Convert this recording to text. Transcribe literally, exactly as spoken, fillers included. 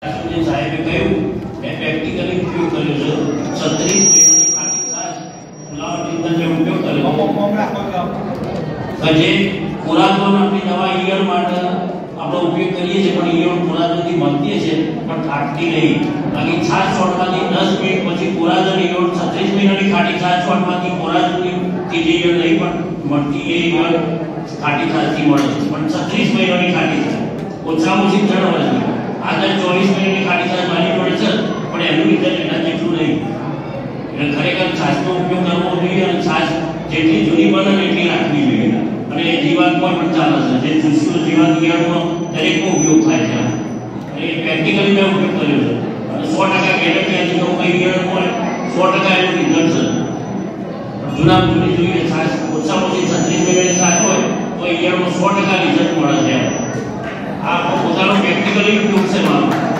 જે સાહેબે કહ્યું એ પ્રેક્ટિકલી ઉપયોગ કર્યો છે. છત્રીસ મહિનાની ખાટી છાશ ફુલાવર નિંદનને ઉપયોગ કર્યો છે. જે પુરાતન આપણી દવા ઈયળ માટે આપણો ઉપયોગ કરીએ છીએ, પણ ઈયળ પુરાતનથી મળતી છે પણ થાકતી નહીં. બાકી છાશ છોડવાથી દસ મિનિટ પછી પુરાતન ઈયળ છત્રીસ મહિનાની ખાટી છાશ છોડવાથી પુરાતનની ત્રીજી ઈયળ નહીં પણ મળતી એ ઈયળ ખાટી છાશથી મળે છે. પણ છત્રીસ મહિનાની ખાટી છાશ ઓછામાં ઓછી ત્રણ વર્ષની. આજે ચોવીસ મહિનાની ખાટી છાશ મારી પડે છે પણ એનું રિઝલ્ટ એના જેટલું નહીં. એટલે ખરેખર છાશનો ઉપયોગ કરવો જોઈએ અને છાશ જેટલી જૂની બને એટલી રાખવી જોઈએ. અને એ જીવાતમાં પણ ચાલે છે, જે ચૂસ્યું જીવાત ઈયળનો દરેકનો ઉપયોગ થાય છે. અને એ પ્રેક્ટિકલી મેં ઉપયોગ કર્યો છે અને સો ટકા ગેરંટી હતી કે હું ઈયળ હોય સો ટકા એનું રિઝલ્ટ છે. જૂના જૂની જોઈએ છાશ ઓછામાં ઓછી છત્રીસ મહિનાની છાશ હોય તો ઈયળનો સો ટકા રિઝલ્ટ મળે છે. આ પોતાનો પ્રેક્ટિકલી ઉપયોગ છે મારો.